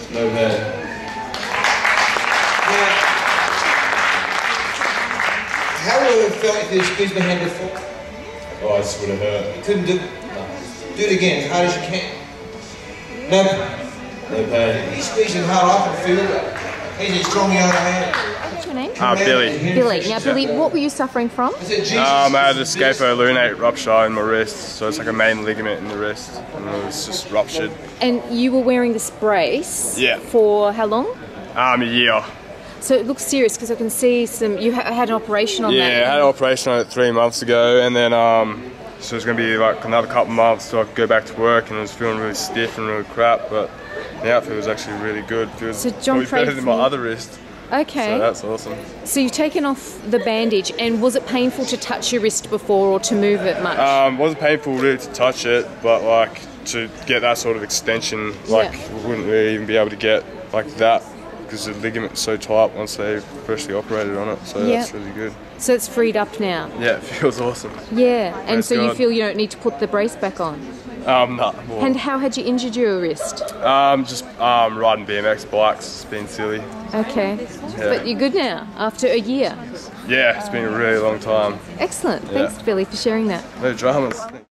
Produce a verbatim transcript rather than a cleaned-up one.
No pain. Now, how would it have felt if you squeezed my hand before? Oh, it just would have hurt. You couldn't do it. Do it again, as hard as you can. No, No pain. you squeeze it hard, I can feel it. He's strong the other hand. What's your name? Uh, Billy. Billy. Now, Billy, what were you suffering from? Is it Jesus? Um, I had a scapholunate rupture in my wrist, so it's like a main ligament in the wrist, and it was just ruptured. And you were wearing this brace Yeah. for how long? Um, a year. So it looks serious because I can see some. You ha had an operation on Yeah, that. I had an operation on it three months ago, and then um, so it's going to be like another couple months till I could go back to work, and I was feeling really stiff and really crap, but the outfit was actually really good. It was So John probably better prayed than for my you. other wrist, Okay. so that's awesome. So you've taken off the bandage, and was it painful to touch your wrist before or to move it much? Um, it wasn't painful really to touch it, but like to get that sort of extension, like Yeah. we wouldn't really even be able to get like that because the ligament's so tight once they freshly operated on it. So Yeah. that's really good. So it's freed up now. Yeah, it feels awesome. Yeah. And Praise so you God. feel you don't need to put the brace back on. Um, no, more. And how had you injured your wrist? Um, just um, riding B M X bikes, it's been silly. Okay. But you're good now after a year. Yeah, it's been a really long time. Excellent. Yeah. Thanks, Billy, for sharing that. No dramas.